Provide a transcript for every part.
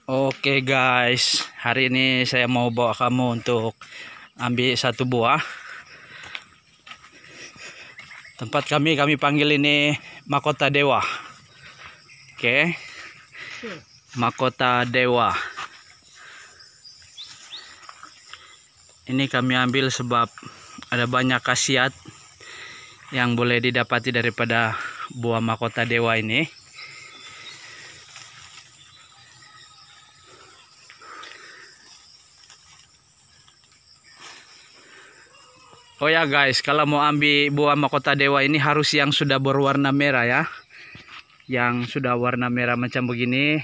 Oke guys, hari ini saya mau bawa kamu untuk ambil satu buah. Tempat kami panggil ini Mahkota Dewa. Oke, Mahkota Dewa. Ini kami ambil sebab ada banyak khasiat yang boleh didapati daripada buah Mahkota Dewa ini. Oh ya guys, kalau mau ambil buah Mahkota Dewa ini harus yang sudah berwarna merah ya. Yang sudah warna merah macam begini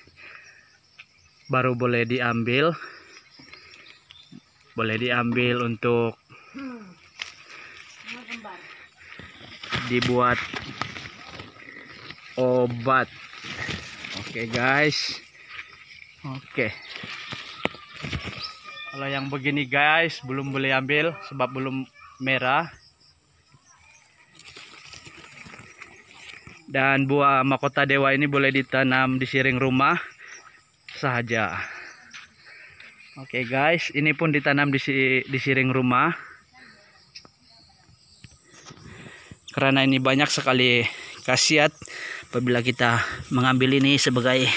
baru boleh diambil. Boleh diambil untuk dibuat obat. Oke guys. Oke. Kalau yang begini guys belum boleh ambil sebab belum merah. Dan buah Mahkota Dewa ini boleh ditanam di siring rumah saja. Oke guys, ini pun ditanam di siring rumah. Karena ini banyak sekali khasiat apabila kita mengambil ini sebagai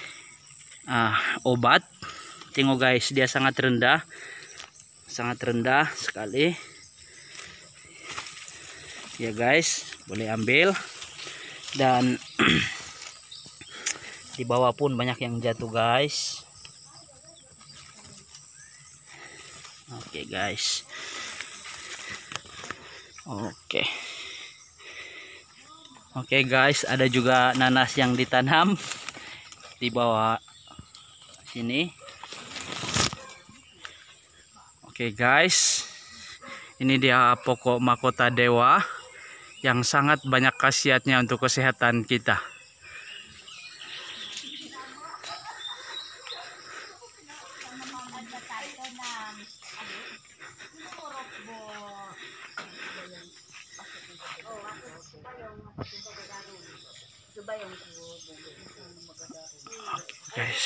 obat. Tengok guys, dia sangat rendah sekali ya guys, boleh ambil. Dan di bawah pun banyak yang jatuh guys. Oke guys, oke guys, ada juga nanas yang ditanam di bawah sini. Oke guys, ini dia pokok Mahkota Dewa yang sangat banyak khasiatnya untuk kesehatan kita. Guys,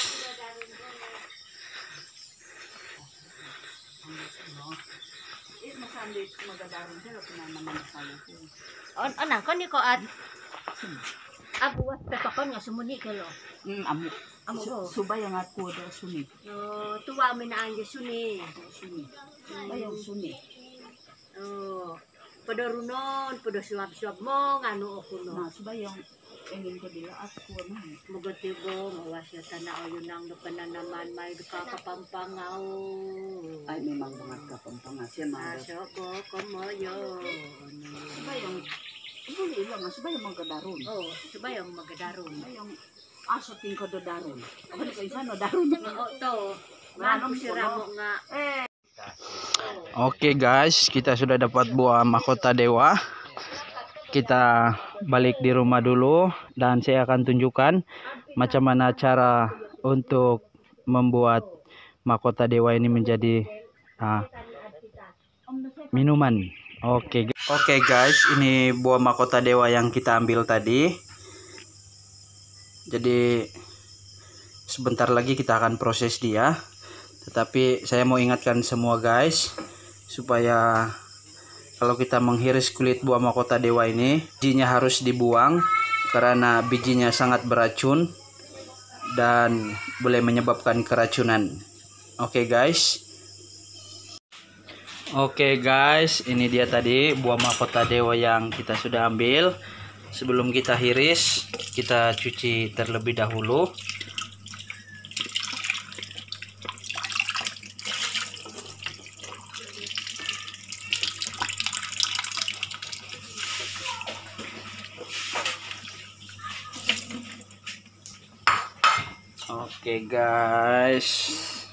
Anang kan ni ko at abu at pepakon nga sumuni kalo. Amo ko. Subay ang ako daw suni. No, tuwa mi na ang suni. Bayang suni. Oh. Padarunon, padasuab-suab mo ngano ako no. Na subayang engin ko dila at ko na. Magatibo, mawasya tanao yun ang napananaman may kakapampangaw. Ay memang banget kapampangan siya mga. Aso ko kumoyo. Subayang ibuli lang subayang magadaron. Oh, subayang magadaron. Bayang aso ting ko do daron. Ano kay sano daron na. Oo to. Manong sira mo nga. oke guys, kita sudah dapat buah Mahkota Dewa. Kita balik di rumah dulu dan saya akan tunjukkan macam mana cara untuk membuat Mahkota Dewa ini menjadi minuman. Oke guys, ini buah Mahkota Dewa yang kita ambil tadi. Jadi sebentar lagi kita akan proses dia. Tetapi saya mau ingatkan semua guys, supaya kalau kita menghiris kulit buah Mahkota Dewa ini, bijinya harus dibuang karena bijinya sangat beracun dan boleh menyebabkan keracunan. Oke guys. Oke guys, ini dia tadi buah Mahkota Dewa yang kita sudah ambil. Sebelum kita hiris, kita cuci terlebih dahulu. Oke guys,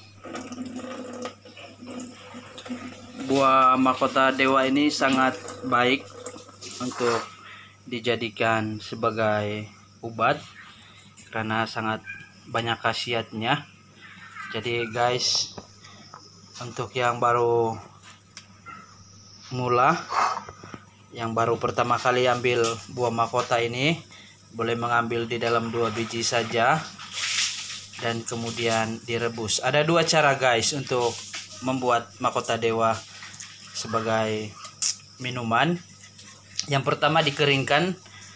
buah Mahkota Dewa ini sangat baik untuk dijadikan sebagai obat karena sangat banyak khasiatnya. Jadi guys, untuk yang baru mula, yang baru pertama kali ambil buah Mahkota ini, boleh mengambil di dalam 2 biji saja. dan kemudian direbus. Ada dua cara guys untuk membuat mahkota dewa sebagai minuman. Yang pertama dikeringkan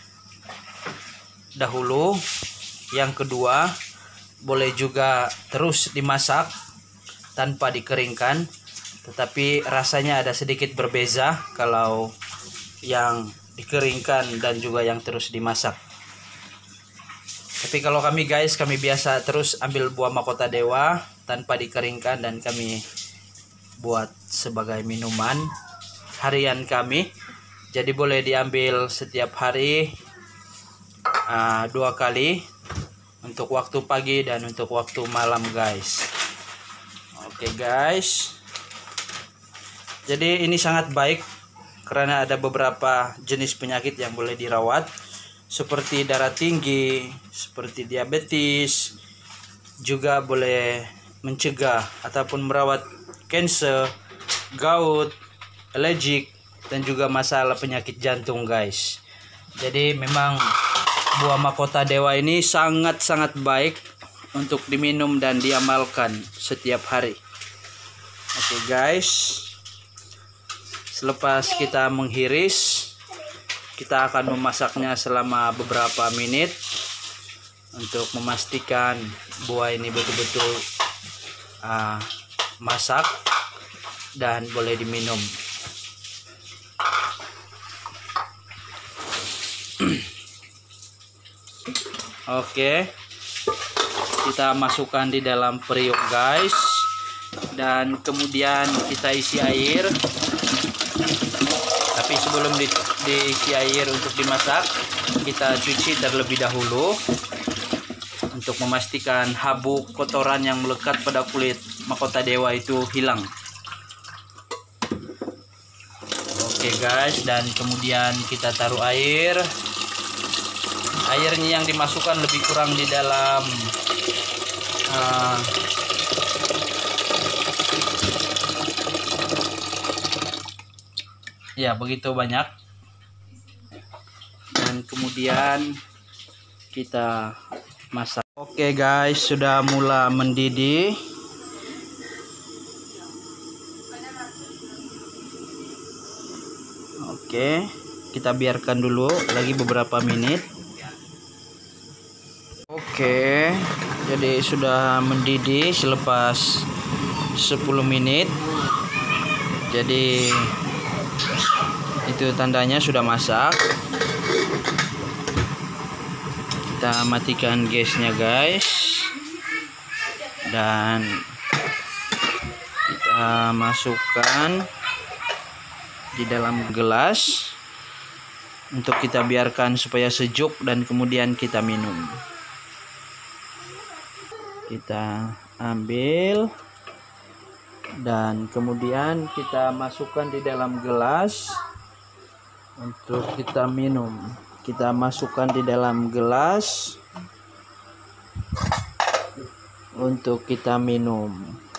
dahulu, yang kedua boleh juga terus dimasak tanpa dikeringkan, tetapi rasanya ada sedikit berbeza kalau yang dikeringkan dan juga yang terus dimasak. Tapi kalau kami guys, kami biasa terus ambil buah mahkota dewa tanpa dikeringkan dan kami buat sebagai minuman harian kami. Jadi boleh diambil setiap hari 2 kali, untuk waktu pagi dan untuk waktu malam guys. Oke guys, jadi ini sangat baik karena ada beberapa jenis penyakit yang boleh dirawat, seperti darah tinggi, seperti diabetes, juga boleh mencegah ataupun merawat kanker, gout, alergik, dan juga masalah penyakit jantung guys. Jadi memang buah mahkota dewa ini sangat-sangat baik untuk diminum dan diamalkan setiap hari. Oke guys, selepas kita menghiris, kita akan memasaknya selama beberapa menit untuk memastikan buah ini betul-betul masak dan boleh diminum. Oke, kita masukkan di dalam periuk guys, dan kemudian kita isi air. Tapi sebelum diisi air untuk dimasak, kita cuci terlebih dahulu untuk memastikan habuk kotoran yang melekat pada kulit mahkota dewa itu hilang. Oke guys, dan kemudian kita taruh air. Airnya yang dimasukkan lebih kurang di dalam ya begitu banyak, dan kemudian kita masak. Oke guys, sudah mulai mendidih. Oke, kita biarkan dulu lagi beberapa menit. Oke, jadi sudah mendidih selepas 10 menit. Jadi itu tandanya sudah masak. Kita matikan gasnya guys, dan kita masukkan di dalam gelas untuk kita biarkan supaya sejuk dan kemudian kita minum. Kita ambil dan kemudian kita masukkan di dalam gelas untuk kita minum. Kita masukkan di dalam gelas untuk kita minum.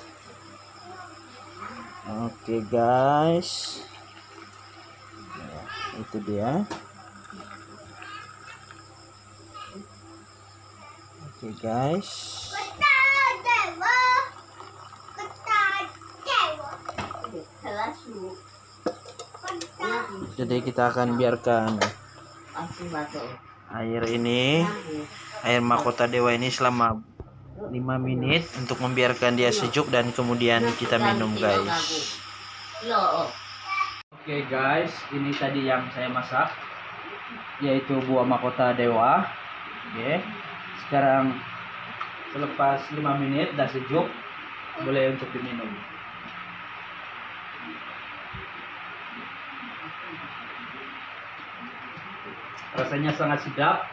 Oke guys, itu dia. Oke guys, jadi kita akan biarkan air mahkota dewa ini selama 5 menit untuk membiarkan dia sejuk dan kemudian kita minum guys. Oke guys, ini tadi yang saya masak, yaitu buah mahkota dewa. Oke, sekarang selepas 5 menit dah sejuk, boleh untuk diminum. Rasanya sangat sedap.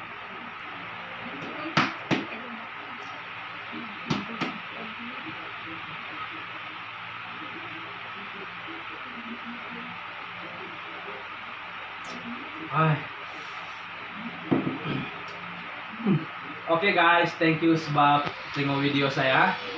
Oke guys, thank you sebab tengok video saya.